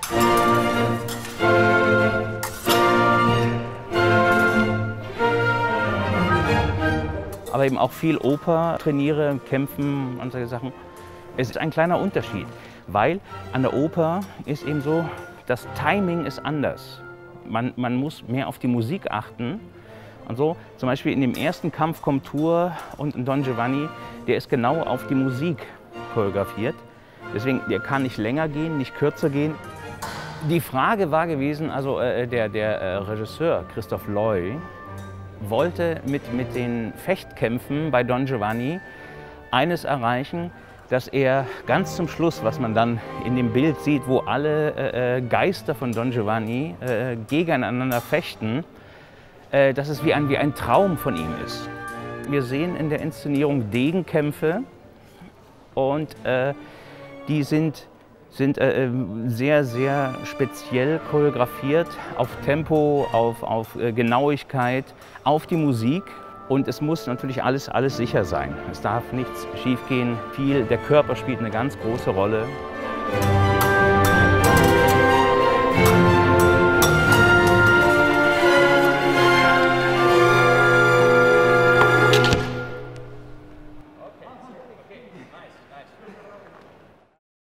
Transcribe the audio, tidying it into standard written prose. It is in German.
Aber eben auch viel Oper trainiere, kämpfen und solche Sachen. Es ist ein kleiner Unterschied, weil an der Oper ist eben so, das Timing ist anders. Man muss mehr auf die Musik achten und so. Zum Beispiel in dem ersten Kampf Komtur und in Don Giovanni, der ist genau auf die Musik choreografiert. Deswegen, der kann nicht länger gehen, nicht kürzer gehen. Die Frage war gewesen, also der Regisseur Christophe Loy wollte mit den Fechtkämpfen bei Don Giovanni eines erreichen, dass er ganz zum Schluss, was man dann in dem Bild sieht, wo alle Geister von Don Giovanni gegeneinander fechten, dass es wie ein Traum von ihm ist. Wir sehen in der Inszenierung Degenkämpfe und die sind sehr, sehr speziell choreografiert, auf Tempo, auf Genauigkeit, auf die Musik. Und es muss natürlich alles sicher sein. Es darf nichts schiefgehen. Der Körper spielt eine ganz große Rolle.